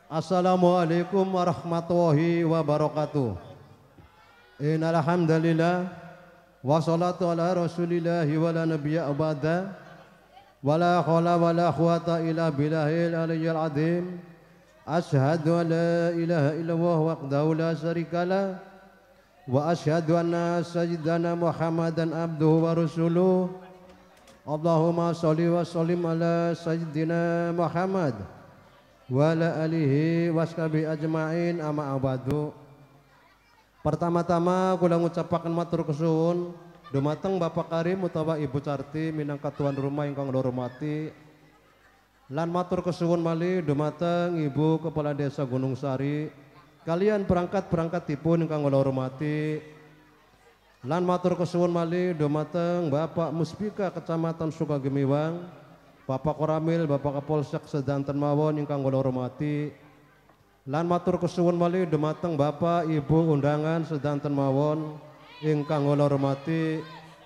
Assalamualaikum warahmatullahi wabarakatuh. Innal hamdalillah wassalatu ala rasulillahi wala nabiyya ba'da wala haula wala quwata illa billahil aliyyil azim. Asyhadu an la ilaha illallah wahdahu la syarikalah wa asyhadu anna sayyidana Muhammadan abduhu wa rasuluh. Allahumma sholli wa sallim ala sayyidina Muhammad wa ala alihi washabihi ajmain amma abadu. Pertama-tama kula ngucapaken matur kesuwun dumateng Bapak Karim utawa Ibu Carti minangka tuan rumah ingkang kula hormati, lan matur kesuwun malih dumateng Ibu Kepala Desa Gunung Sari kalian perangkat-perangkatipun ingkang kula hormati, lan matur kesuwun malih dumateng Bapak Muspika Kecamatan Sukagemiwang, Bapak Koramil, Bapak Kapolsek sedanten mawon ingkang kula hormati, lan matur kesuwun malih dumateng Bapak Ibu undangan sedanten mawon ingkang kula hormati,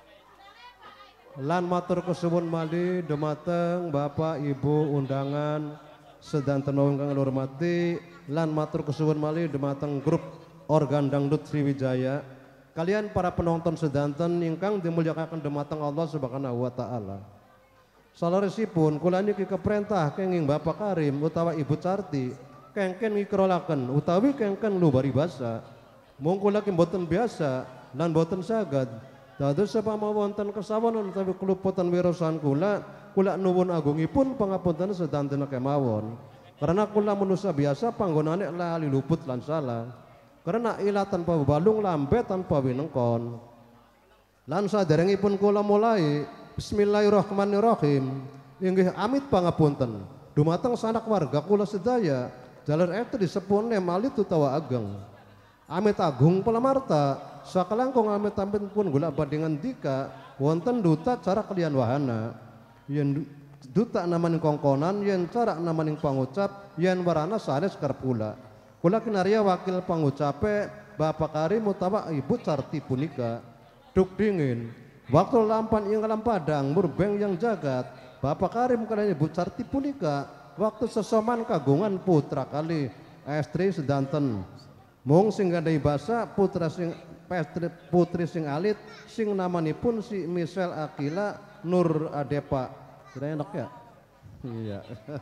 lan matur kesuwun malih dumateng Bapak Ibu undangan sedanten mawon ingkang kula hormati, lan matur kesuwun malih dumateng grup organ dangdut Sriwijaya kalian para penonton sedanten ingkang dimulyakaken dumateng Allah Subhanahu wa taala. Saleresipun kula niki keperintah kenging Bapak Karim utawa Ibu Carti kengken ngikrolaken utawi kengken lubari basa mung kula ki mboten biasa lan mboten saged dados sapama wonten kesawonan utawi keluputan wirasan kula nuwun agungipun pangapunten sedanten kemawon karena kula manusia biasa panggonane lali luput lan salah karena ila tanpa balung lambe tanpa winengkon. Lan saderengipun kula mulai bismillahirrahmanirrahim inggih amit pangapunten dumateng sanak warga kula sedaya jalan itu disepune malit utawa ageng amit agung palamarta sakalangkung amit tampin pun gula badingan dika wonten duta cara kalian wahana yen duta namaning kongkonan yen cara namaning pangucap yen warana sanes karpula kula kinarya wakil pangucape Bapak Karim utawa Ibu Carti punika duk dingin waktu lampan ing alam padang murbeng yang jagat Bapak Karim kalian Ibu Carti punika waktu sesoman kagungan putra kali estri sedanten mung sing gandai basa putra sing putri sing alit sing namanipun si Michelle Akila Nur Adepa kira enak ya iya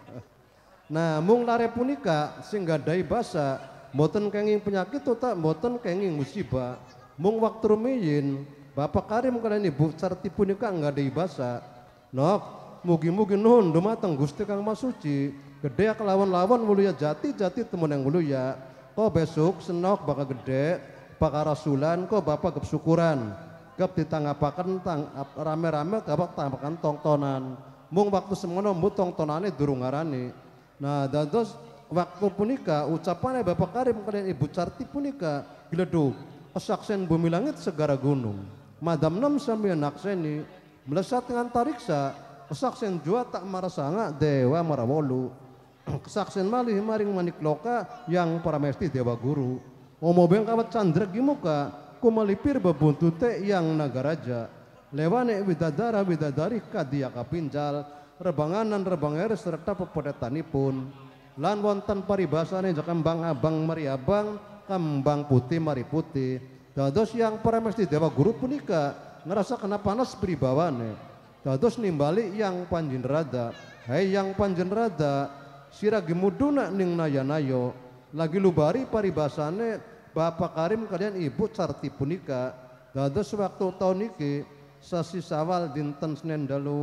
nah mung lare punika sing gandai basa mboten kenging penyakit tak mboten kenging musibah mung waktu rumiyin Bapak Karim kalian Ibu Carti punika gandai basa nok mugi-mugi nuhun dumateng Gusti Kang Masuci gede kelawan-lawan mulia jati temen yang mulia kok besok senok bakal gede bakal rasulan kok bapak gep syukuran gep ditanggapaken tang rame-rame gabak tanggapaken tongtonan mung waktu semono mbu tongtonane durung ngarani. Nah dados waktu punika ucapannya Bapak Karim kalian Ibu Carti punika gledug kesaksen bumi langit segara gunung madam nem sambil nakseni melesat dengan tariksa kesaksen jua tak marasanga dewa marawolu kesaksen malih maring manik loka yang paramesti dewa guru ngomobeng kawat candra gimuka kumalipir bebuntute yang nagaraja lewane widadari kadia kapinjal rebanganan rebangere serta pepodetanipun lan wonten paribasane jakembang abang mari abang kembang putih mari putih dados yang paramesti dewa guru punika ngerasa kena panas pribawane dados nimbali yang panjenrada hai yang panjenrada siragi muduna ning naya-nayo lagi lubari paribasane Bapak Karim kalian Ibu Carti punika dados waktu tahun niki sasi Sawal dinten Senin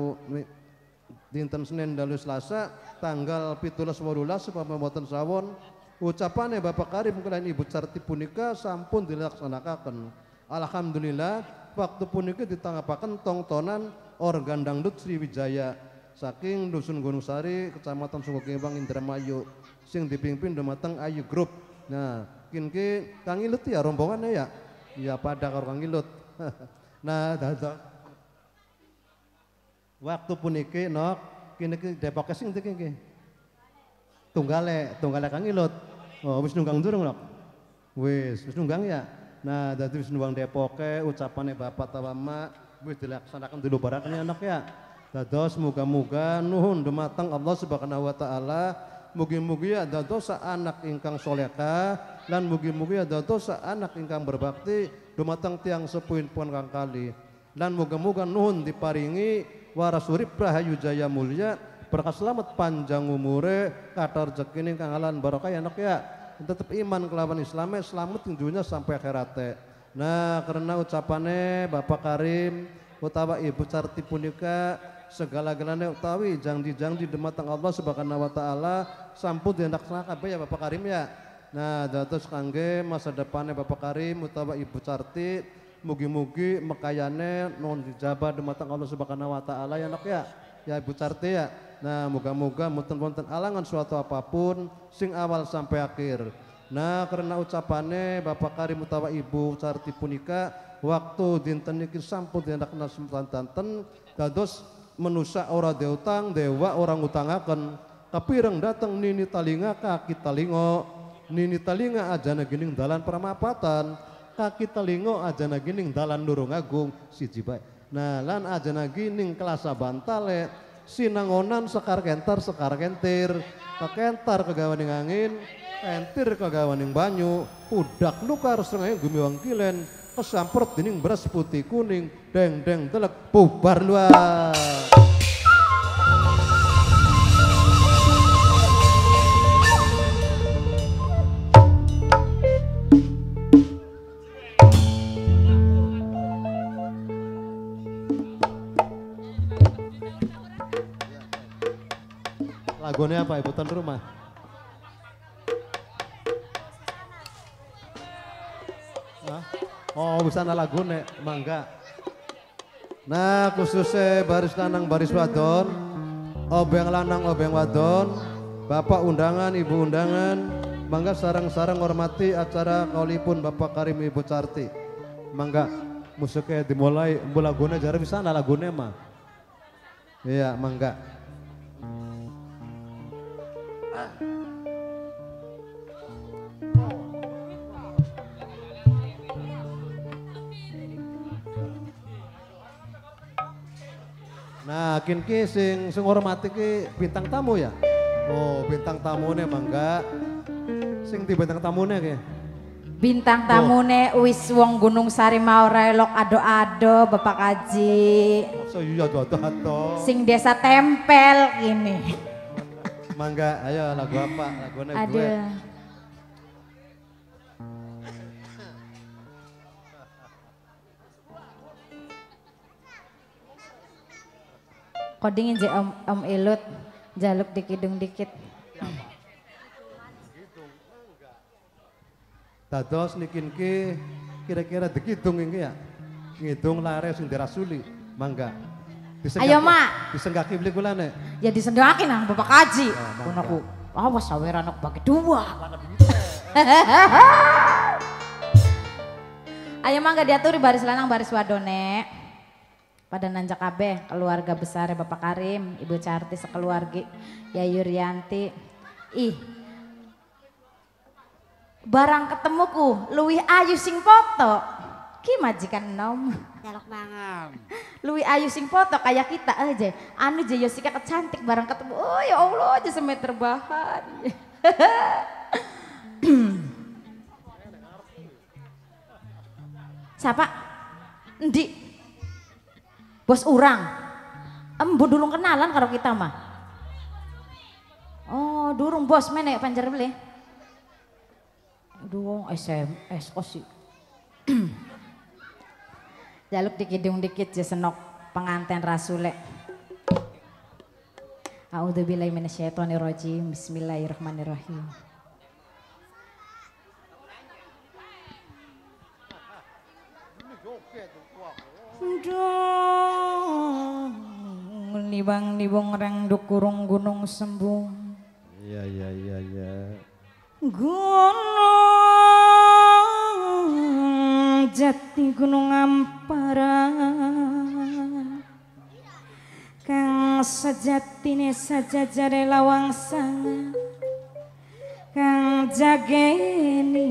dalu Selasa tanggal 17/18 pameboten sawon ucapane Bapak Karim kalian Ibu Carti punika sampun dilaksanakan alhamdulillah waktu punika ditanggapaken tongtonan organ dangdut Sriwijaya saking Dusun Gunung Sari Kecamatan Sukagemiwang Indramayu sing dipimpin dumateng Ayu Group. Nah kinki Kang Ilut ya rombongannya ya ya pada karo Kang Ilut nah dados waktu puniki nok kini Depok sing iki tunggale Kang Ilut oh wis nunggang durung nok wis nunggang ya. Nah dadi wis nunggang Depoke ucapane Bapak tawa Mak wis dilaksanakan dulu baraknya anak ya. Dados muga-muga nuhun dumateng Allah Subhanahu wa taala mugi-mugi dados anak ingkang solehah lan mugi-mugi dados anak ingkang berbakti dumateng tiang sepuhipun kang kali lan muga-muga nuhun diparingi waras urip rahayu jaya mulya berkah selamat panjang umure kathah rezekine kang alan barokah ya anak ya tetep iman kelawan Islamnya selamat dunya sampai akhirate. Nah karena ucapane Bapak Karim utawa Ibu Carti punika segala-galanya utawi janji-janji dumateng Allah Subhanahu wa taala sampun dilaksanakan kabeh ya Bapak Karim ya. Nah dados kangge masa depannya Bapak Karim utawa Ibu Carti mugi-mugi mekayane non dijabah dumateng Allah Subhanahu wa taala ya anak ya. Ya Ibu Carti ya. Nah moga-moga mboten-wonten alangan suatu apapun sing awal sampai akhir. Nah karena ucapane Bapak Karim utawa Ibu Carti punika waktu dinten niki sampun diandakna semanten dados manusia ora diutang dewa orang utangaken kapireng dateng nini talinga kaki talingo nini talinga ajana gining dalan pramapatan kaki talingo ajana gining dalan Lurung Agung siji bae. Nah lan ajana gining kelasa bantale sinangonan sekar kentar sekar kentir kekentar kegawaning angin entir kegawaning banyu udak nukar setengahnya gumiwang kilen kesampret dening beras putih kuning deng deng telek bubar luar. Lagunya apa Ibu tuan rumah? Oh busana lagune mangga. Nah khususnya baris lanang baris wadon, obeng lanang obeng wadon, bapak undangan ibu undangan, mangga sarang-sarang hormati acara kaulipun Bapak Karim Ibu Carti. Mangga musiknya dimulai bu lagune jare bisana lagune mah. Iya mangga. Nah, kinki sing hormati ki bintang tamu ya. Oh, bintang tamune mangga. Sing di bintang tamune ki. Bintang tamune wis wong Gunung Sari mau relok ado-ado Bapak Kaji. So iya ado-ado. Sing desa tempel ini. Mangga, ayo lagu apa? Lagune gue. Ada. Kodingin je om Ilut jaluk dikidung dikit. Dados nikin ki kira-kira dikidung iki ya. Ngidung lare sing dirasuli. Mangga. Ayo mak. Disenggaki beli kulane. Ya disendaki nang Bapak Kaji. Pun aku awas saweran aku bagi dua. Ayo mangga diaturi baris lanang baris wadone. Pada nanjak kabeh keluarga besar Bapak Karim, Ibu Carti sekeluarga, Yayu Rianti. Ih, barang ketemuku, luwih ayu sing foto, ki majikan nom. Celok banget. Luwih ayu sing foto kayak kita aja. Anu je Yosika kecantik barang ketemu. Oh ya Allah aja semeter bahan. Siapa? Endi? Bos urang, embu dulung kenalan karo kita mah. Oh durung bos mana panjar beli. Aduh SMS kok sih. Jaluk dikidung dikit ya senok pengantin rasule. A'udzubillahi minasyaitonirrajim. Bismillahirrahmanirrahim. Nibang nibong reng dukurung gunung sembung. Iya. Gunung jati gunung ampara kang sejatine sajajare lawang sang kang jageni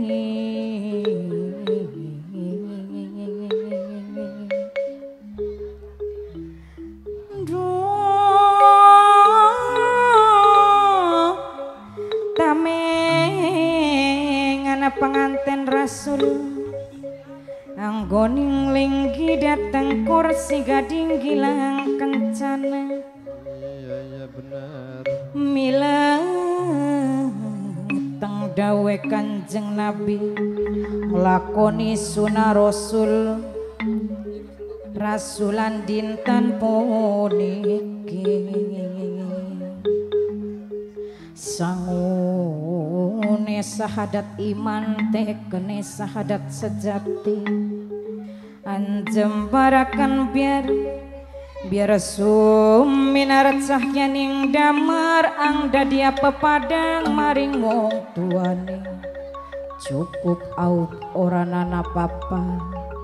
rame ngana penganten rasul anggoning linggi datang kursi gading gilang kencana. Iya benar. Mila teng dawe Kanjeng Nabi nglakoni sunah rasul rasulan dinten puniki sangune sahadat iman tekene sahadat sejati anjem barakan biar suminar cahyaning damar angda dia pepadang maring wong tuane cukup out oranana papa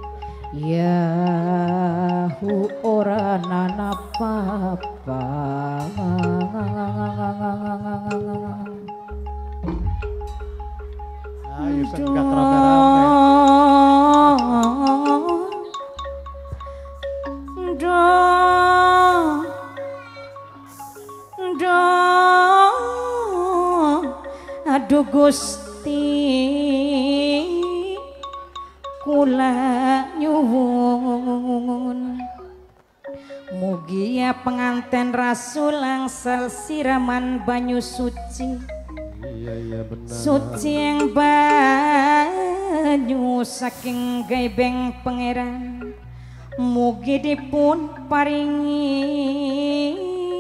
yahu oranana papa. Ayo senggak rame-rame. Aduh Gusti kula nyuwun mugi ya penganten rasul angsal siraman banyu suci. Iya benar. Suci yang banyu saking gaibeng pangeran mugi dipun paringi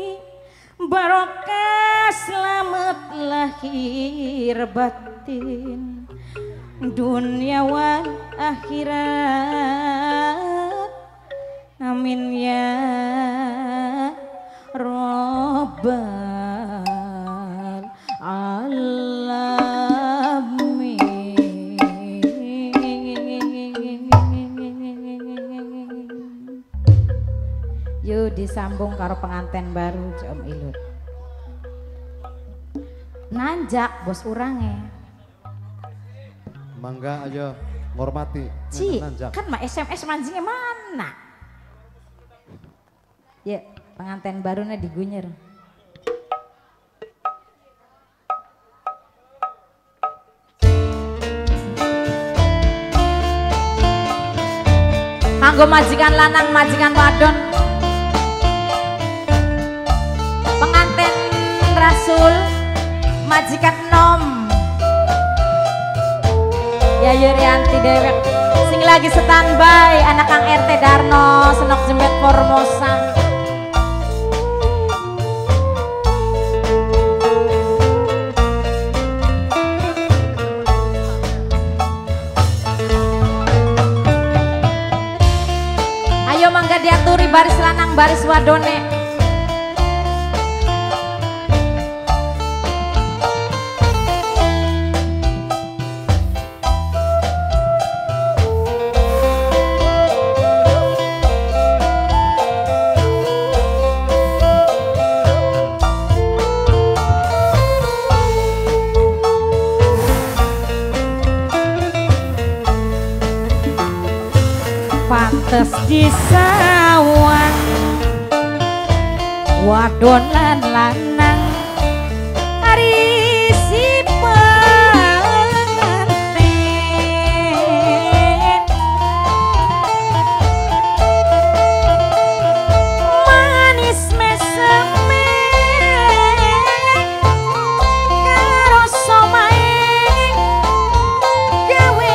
barokah selamat lahir batin dunia wal akhirat amin ya robbal alamin. Yuk disambung karo penganten baru Om Ilut. Nanjak bos urange. Mangga aja ngormati. Ci, kan mah SMS mancingnya mana? Ya, penganten barunya digunyer. Kanggo majikan lanang, majikan wadon. Penganten rasul, majikan nom. Ya Yurianti dewek sing lagi standby anak Kang RT Darno Senok Jembet Formosa. Ayo mangga diaturi baris lanang baris wadone. Pantes disawang wadon lan lanang ari si penganten manis meseme karo somae gawe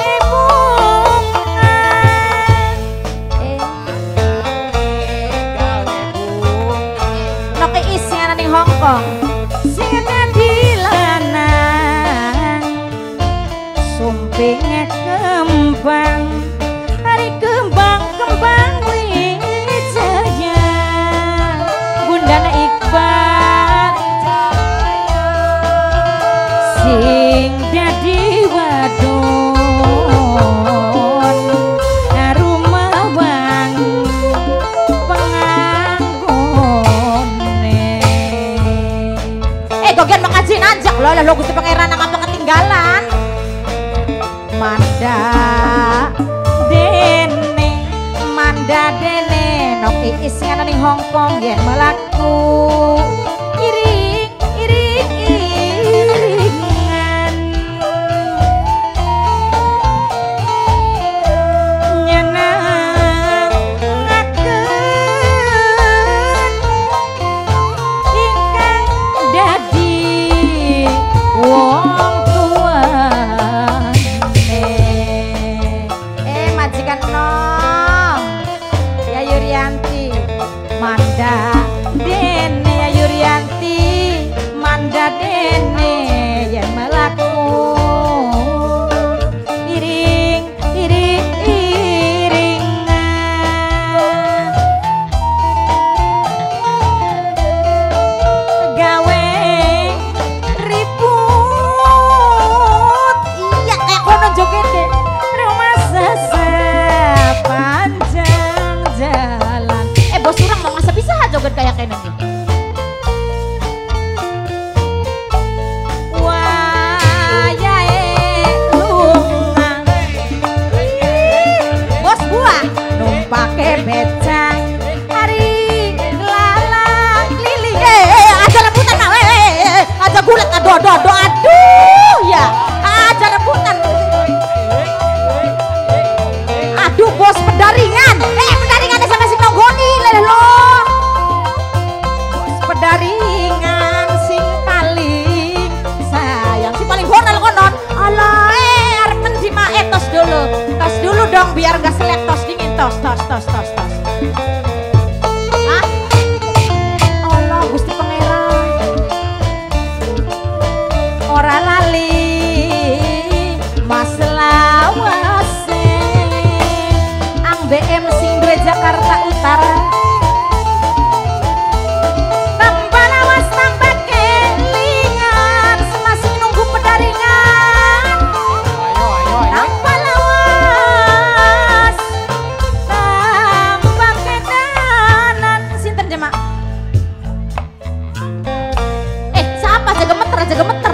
Hongkong sing dadi lanang sumping kembang hari kembang wijaya Bundana Iqbal sing dadi wadon rumah wangi Gogen makasih najak loh lo Gusti Pangeran nang apa ketinggalan manda dene noki isi ning Hongkong yen melaku iring tos. Ah, Allah Gusti Pangeran. Ora lali Mas lawase ang BM sing duwe Jakarta Utara. Tambah lawas tambah kelingan semasih nunggu pedaringan. Tambah lawas tambah kedanan. Sinten jemaah? Siapa jaga meter?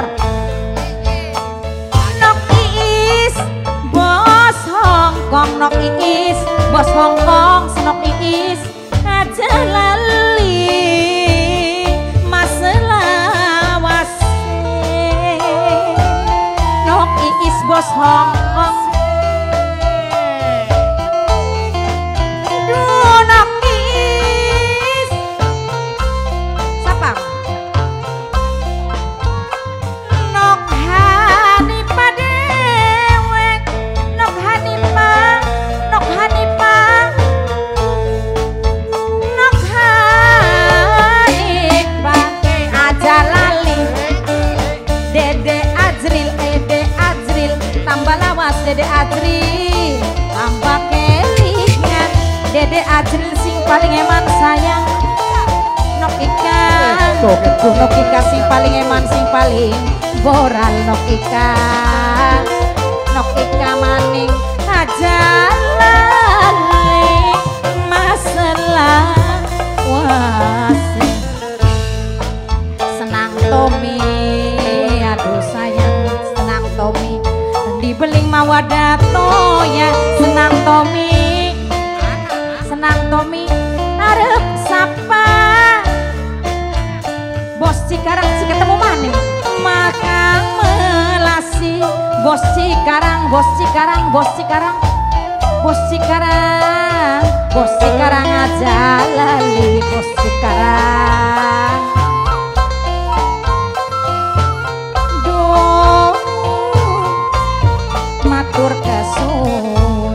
Nok Iis, bos Hongkong, senok Iis, aja lali Mas lawase. Nok Iis, bos Hongkong, duh Nok Iis, siapa? Nok Hanifah dewek, Nok Hanifah. Nok Hanifah aja lali Dede Ajril tambah lawas Dede Ajril tambah kelingan Dede Ajril sing paling eman sayang Nok Ika sing paling eman sing paling boral Nok Ika maning aja lali masalah wase. Senang Tommy, aduh sayang senang Tommy dibeling mawadato ya. Senang Tommy arep sapa bos Cikarang si ketemu maning makan melasi. Bos Cikarang aja lali bos Cikarang. Duh matur kesun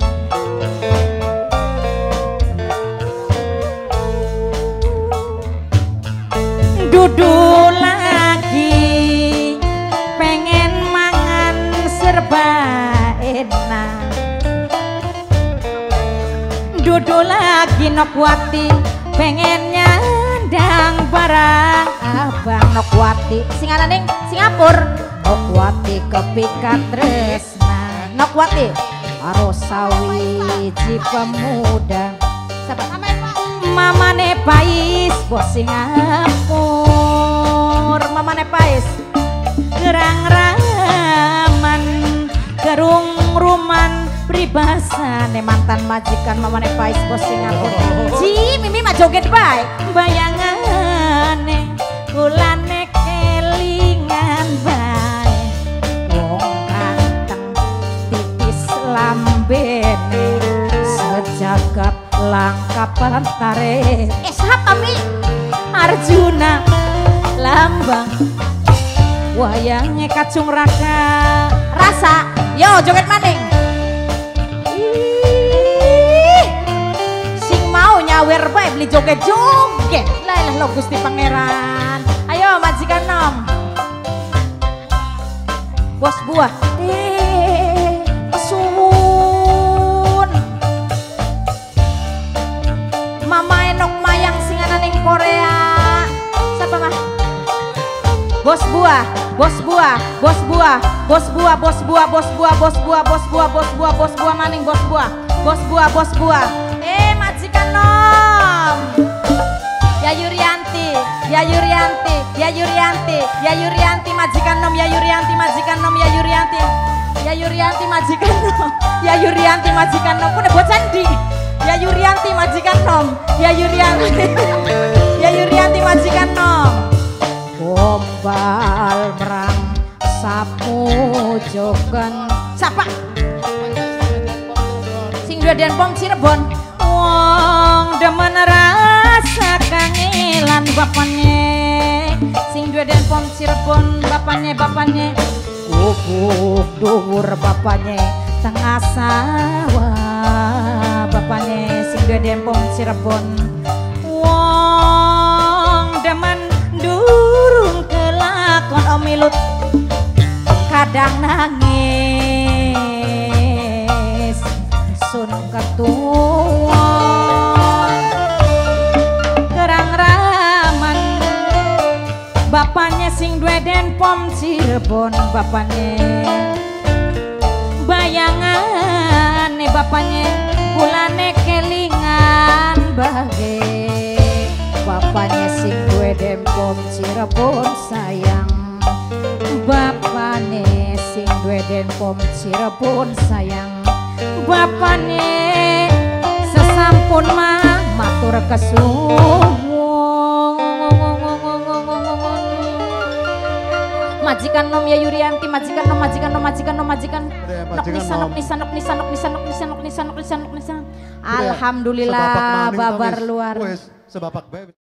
dudu lagi pengen mangan serba enak. Dudu lagi Nokwati pengen nyandang barang abang Nokwati sing ananing Singapura. Nokwati kepikat tresna Nokwati karo sawiji pemuda. Siapa? Mamane Pais bos Singapura. Mamane Pais gerang raman gerung ruman pribasane mantan majikan Mamane Pais bos Singapura. Ji mimi mah joget bae bayangane kulane kelingan bae wong ganteng tipis lambene sejagat langkap antare. Siapa mi? Arjuna lambang wayangnya kacung rasa. Yo joget maning. Sing mau nyawer bae beli joget-joget. Lah lo Gusti Pangeran. Ayo majikan nom. Bos buah. Pesuwun. Mama enok mayang singananing Korea. Siapa mah? Bos buah maning bos buah. Majikan nom. Ya Yurianti majikan nom. Ya Yurianti majikan nom. Kudu bocan di. Ya Yurianti majikan nom. Ya Yurianti majikan nom. Gombal merang sapu jogan. Siapa? Sing dua dan pom Cirebon. Wong demen rasa kangelan bapaknya. Sing dua dan pom Cirebon bapaknya. Gubuk dhuwur bapaknya tengah sawah bapaknya. dua dempong Cirebon. Wong demen durung kelakon omilut kadang nangis sun ketua kerang raman bapaknya sing duwe den pom Cirebon bapaknya bayangan bapaknya kulane kelingan bage bapaknya sing duwe den pom Cirebon sayang bapaknya sing duwe den pom Cirebon sayang bapaknya sesampun mah matur kesuwun majikan nom ya Yurianti majikan nom nisan alhamdulillah babar luar sebapak